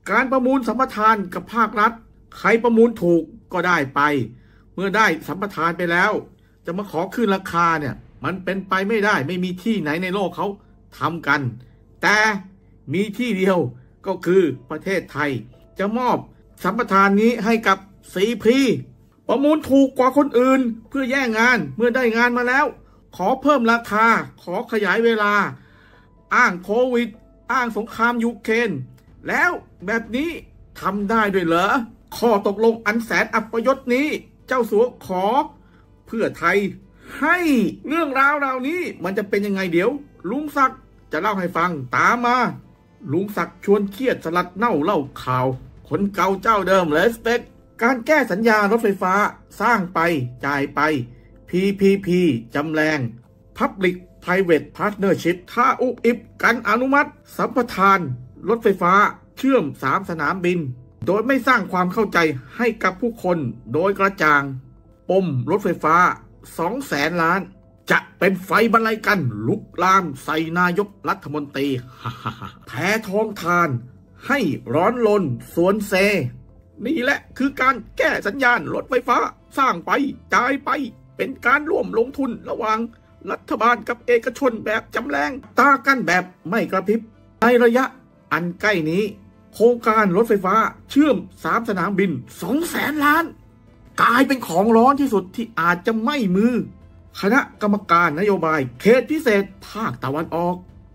การประมูลสัมปทานกับภาครัฐใครประมูลถูกก็ได้ไปเมื่อได้สัมปทานไปแล้วจะมาขอขึ้นราคาเนี่ยมันเป็นไปไม่ได้ไม่มีที่ไหนในโลกเขาทำกันแต่มีที่เดียวก็คือประเทศไทยจะมอบสัมปทานนี้ให้กับ CP ประมูลถูกกว่าคนอื่นเพื่อแย่งงานเมื่อได้งานมาแล้วขอเพิ่มราคาขอขยายเวลาอ้างโควิดอ้างสงครามยูเครนแล้วแบบนี้ทำได้ด้วยเหรอข้อตกลงอันแสนอัปยศนี้เจ้าสัวขอเพื่อไทยให้เรื่องราวเหล่านี้มันจะเป็นยังไงเดี๋ยวลุงศักดิ์จะเล่าให้ฟังตามมาลุงศักดิ์ชวนเครียดสลัดเน่าเล่าข่าวคนเก่าเจ้าเดิมเลสเปกการแก้สัญญารถไฟฟ้าสร้างไปจ่ายไป PPP จำแรง Public Private Partnership ถ้าอุบอิบกันอนุมัติสัมปทานรถไฟฟ้าเชื่อม3 สนามบินโดยไม่สร้างความเข้าใจให้กับผู้คนโดยกระจ่างปมรถไฟฟ้า200,000 ล้านจะเป็นไฟบรรลัยกันลุกลามใส่นายกรัฐมนตรี แพ้ท้องทานให้ร้อนลนสวนเซนี่แหละคือการแก้สัญญาณรถไฟฟ้าสร้างไปจ่ายไปเป็นการร่วมลงทุนระหว่างรัฐบาลกับเอกชนแบบจำแรงตากันแบบไม่กระพริบในระยะอันใกล้นี้โครงการรถไฟฟ้าเชื่อม3 สนามบิน200,000 ล้านกลายเป็นของร้อนที่สุดที่อาจจะไม่มือคณะกรรมการนโยบายเขตพิเศษภาคตะวันออก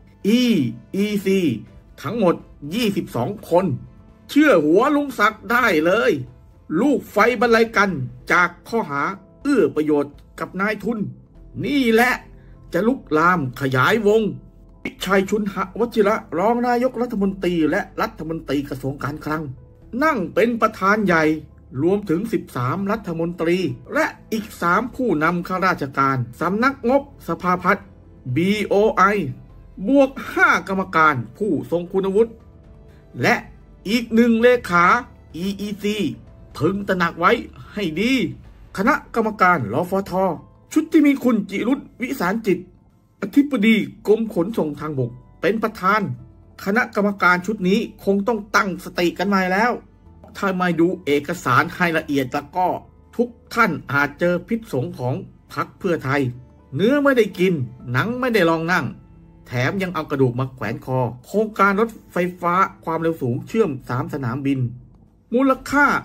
EEC ทั้งหมด22 คนเชื่อหัวลุงศักดิ์ได้เลยลูกไฟบรรลัยกันจากข้อหาเอื้อประโยชน์กับนายทุนนี่แหละจะลุกลามขยายวงชัยชุนหวชิระรองนายกรัฐมนตรีและรัฐมนตรีกระทรวงการคลังนั่งเป็นประธานใหญ่รวมถึง13 รัฐมนตรีและอีก3 ผู้นำข้าราชการสำนักงบสภาพัฒน์ BOI บวก5 กรรมการผู้ทรงคุณวุฒิและอีก1 เลขา EEC พึงตระหนักไว้ให้ดีคณะกรรมการรฟท.ชุดที่มีคุณจิรุตวิสารจิตอธิบดีกรมขนส่งทางบกเป็นประธานคณะกรรมการชุดนี้คงต้องตั้งสติกันใหม่แล้วถ้าไม่ดูเอกสารให้ละเอียดแล้วก็ทุกท่านอาจเจอพิษสงของพรรคเพื่อไทยเนื้อไม่ได้กินหนังไม่ได้ลองนั่งแถมยังเอากระดูกมาแขวนคอโครงการรถไฟฟ้าความเร็วสูงเชื่อม3 สนามบินมูลค่า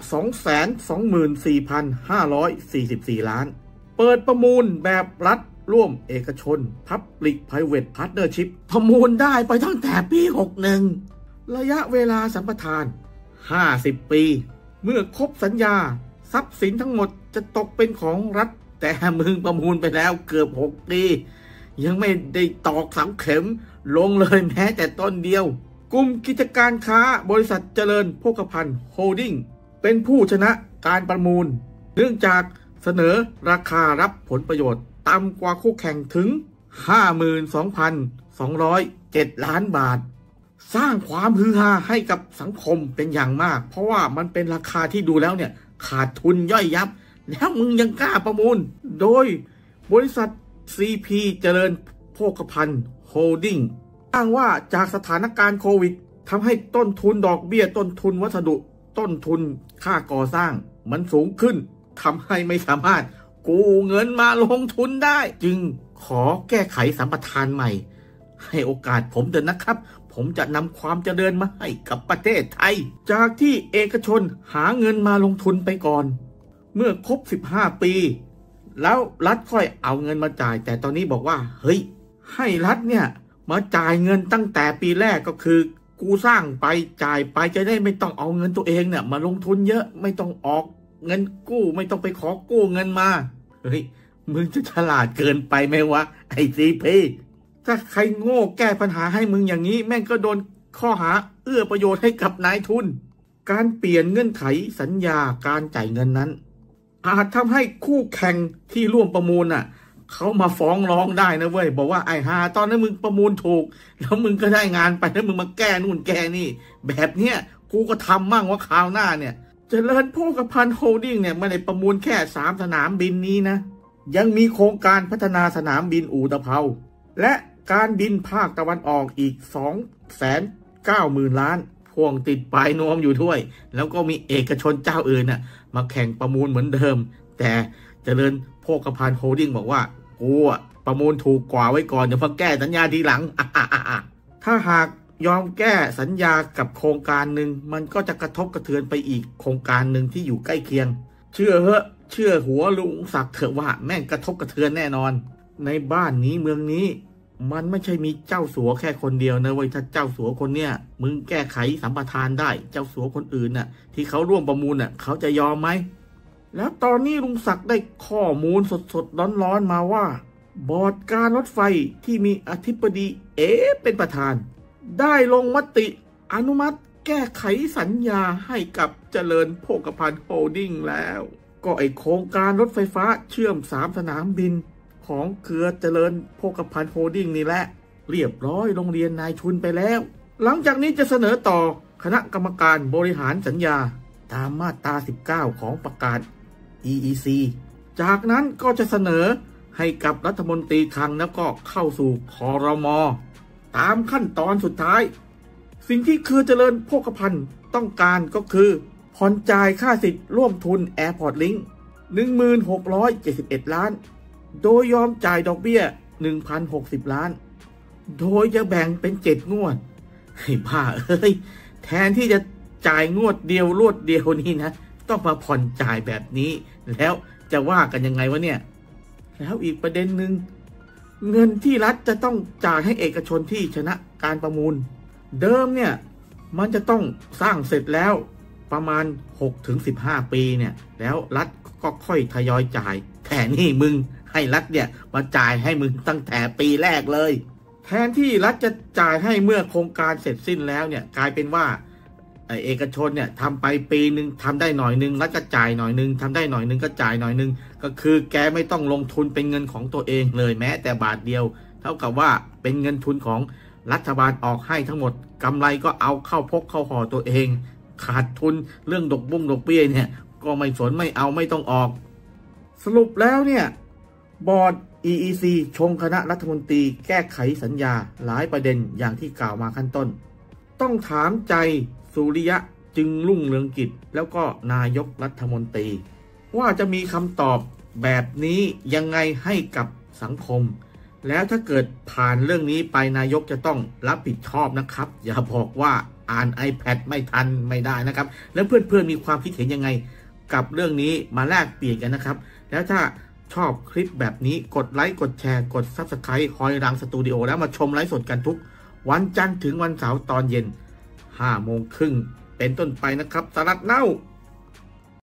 224,544 ล้านเปิดประมูลแบบรัฐร่วมเอกชน Public Private Partnership ประมูลได้ไปตั้งแต่ปี 61ระยะเวลาสัมปทาน50 ปีเมื่อครบสัญญาทรัพย์สินทั้งหมดจะตกเป็นของรัฐแต่มึงประมูลไปแล้วเกือบ6 ปียังไม่ได้ตอกเสาเข็มลงเลยแม้แต่ต้นเดียวกลุ่มกิจการค้าบริษัทเจริญโภคภัณฑ์โฮลดิ้งเป็นผู้ชนะการประมูลเนื่องจากเสนอราคารับผลประโยชน์ต่ำกว่าคู่แข่งถึง 52,207 ล้านบาทสร้างความฮือฮาให้กับสังคมเป็นอย่างมากเพราะว่ามันเป็นราคาที่ดูแล้วเนี่ยขาดทุนย่อยยับแล้วมึงยังกล้าประมูลโดยบริษัท CP เจริญโภคภัณฑ์โฮลดิ้งอ้างว่าจากสถานการณ์โควิดทำให้ต้นทุนดอกเบี้ยต้นทุนวัสดุต้นทุนค่าก่อสร้างมันสูงขึ้นทำให้ไม่สามารถกู้เงินมาลงทุนได้จึงขอแก้ไขสัมปทานใหม่ให้โอกาสผมเถอะนะครับผมจะนำความเจริญมาให้กับประเทศไทยจากที่เอกชนหาเงินมาลงทุนไปก่อนเมื่อครบ15 ปีแล้วรัฐค่อยเอาเงินมาจ่ายแต่ตอนนี้บอกว่าเฮ้ยให้รัฐเนี่ยมาจ่ายเงินตั้งแต่ปีแรกก็คือกูสร้างไปจ่ายไปจะได้ไม่ต้องเอาเงินตัวเองเนี่ยมาลงทุนเยอะไม่ต้องออกเงินกู้ไม่ต้องไปขอกู้เงินมาเฮ้ยมึงจะฉลาดเกินไปไหมวะไอ้CPถ้าใครโง่แก้ปัญหาให้มึงอย่างนี้แม่งก็โดนข้อหาเอื้อประโยชน์ให้กับนายทุนการเปลี่ยนเงื่อนไขสัญญาการจ่ายเงินนั้นอาจทำให้คู่แข่งที่ร่วมประมูลน่ะเขามาฟ้องร้องได้นะเว้ยบอกว่าไอ้ฮาตอนนั้นมึงประมูลถูกแล้วมึงก็ได้งานไปแล้วมึงมาแก้นู่นแก้นี่แบบเนี้ยกูก็ทำมั่งว่าคราวหน้าเนี่ยเจริญโภคภัณฑ์โฮลดิ้งเนี่ยไม่ได้ประมูลแค่3 สนามบินนี้นะยังมีโครงการพัฒนาสนามบินอู่ตะเภาและการบินภาคตะวันออกอีก 290,000 ล้านพพ่วงติดปลายนวมอยู่ด้วยแล้วก็มีเอกชนเจ้าอื่นน่ะมาแข่งประมูลเหมือนเดิมแต่เจริญโภคภัณฑ์โฮลดิ้งบอกว่ากูประมูลถูกกว่าไว้ก่อนเดี๋ยวมาแก้สัญญาทีหลังถ้าหากยอมแก้สัญญากับโครงการหนึ่งมันก็จะกระทบกระเทือนไปอีกโครงการหนึ่งที่อยู่ใกล้เคียงเชื่อเหอะเชื่อหัวลุงศักดิ์เถอะว่าแม่งกระทบกระเทือนแน่นอนในบ้านนี้เมืองนี้มันไม่ใช่มีเจ้าสัวแค่คนเดียวนะเว้ยถ้าเจ้าสัวคนเนี้ยมึงแก้ไขสัมปทานได้เจ้าสัวคนอื่นน่ะที่เขาร่วมประมูลน่ะเขาจะยอมไหมแล้วตอนนี้ลุงศักดิ์ได้ข้อมูลสดๆร้อนๆมาว่าบอร์ดการรถไฟที่มีอธิบดีเป็นประธานได้ลงมติอนุมัติแก้ไขสัญญาให้กับเจริญโภคภัณฑ์โฮลดิ้งแล้วก็ไอโครงการรถไฟฟ้าเชื่อม3สนามบินของเครือเจริญโภคภัณฑ์โฮลดิ้งนี่แหละเรียบร้อยโรงเรียนนายทุนไปแล้วหลังจากนี้จะเสนอต่อคณะกรรมการบริหารสัญญาตามมาตรา19ของประกาศ EEC จากนั้นก็จะเสนอให้กับรัฐมนตรีคลังแล้วก็เข้าสู่ครม.ตามขั้นตอนสุดท้ายสิ่งที่เครือเจริญโภคภัณฑ์ต้องการก็คือผ่อนจ่ายค่าสิทธิ์ร่วมทุน Airport Link 1671 ล้านโดยยอมจ่ายดอกเบี้ย 1,060 ล้านโดยจะแบ่งเป็น7 งวดให้บ้าแทนที่จะจ่ายงวดเดียวรวดเดียวนี่นะต้องมาผ่อนจ่ายแบบนี้แล้วจะว่ากันยังไงวะเนี่ยแล้วอีกประเด็นหนึ่งเงินที่รัฐจะต้องจ่ายให้เอกชนที่ชนะการประมูลเดิมเนี่ยมันจะต้องสร้างเสร็จแล้วประมาณ 6-15 ปีเนี่ยแล้วรัฐก็ค่อยทยอยจ่ายแต่นี่มึงให้รัฐเนี่ยมาจ่ายให้มึงตั้งแต่ปีแรกเลยแทนที่รัฐจะจ่ายให้เมื่อโครงการเสร็จสิ้นแล้วเนี่ยกลายเป็นว่าเอกชนเนี่ยทำไปปีหนึ่งทำได้หน่อยหนึ่งรัฐก็จ่ายหน่อยหนึ่งทำได้หน่อยหนึ่งก็จ่ายหน่อยหนึ่งก็คือแกไม่ต้องลงทุนเป็นเงินของตัวเองเลยแม้แต่บาทเดียวเท่ากับว่าเป็นเงินทุนของรัฐบาลออกให้ทั้งหมดกำไรก็เอาเข้าพกเข้าห่อตัวเองขาดทุนเรื่องดอกเบี้ยเนี่ยก็ไม่สนไม่เอาไม่ต้องออกสรุปแล้วเนี่ยบอร์ด EEC ชงคณะรัฐมนตรีแก้ไขสัญญาหลายประเด็นอย่างที่กล่าวมาขั้นต้นต้องถามใจสุริยะจึงรุ่งเรืองกิจแล้วก็นายกรัฐมนตรีว่าจะมีคำตอบแบบนี้ยังไงให้กับสังคมแล้วถ้าเกิดผ่านเรื่องนี้ไปนายกจะต้องรับผิดชอบนะครับอย่าบอกว่าอ่าน iPad ไม่ทันไม่ได้นะครับแล้วเพื่อนๆมีความคิดเห็นยังไงกับเรื่องนี้มาแลกเปลี่ยนกันนะครับแล้วถ้าชอบคลิปแบบนี้กดไลค์กดแชร์กด Subscribe ฮอยรังสตูดิโอแล้วมาชมไลฟ์สดกันทุกวันจันทร์ถึงวันเสาร์ตอนเย็น 5:30 น.เป็นต้นไปนะครับสลัดเน่า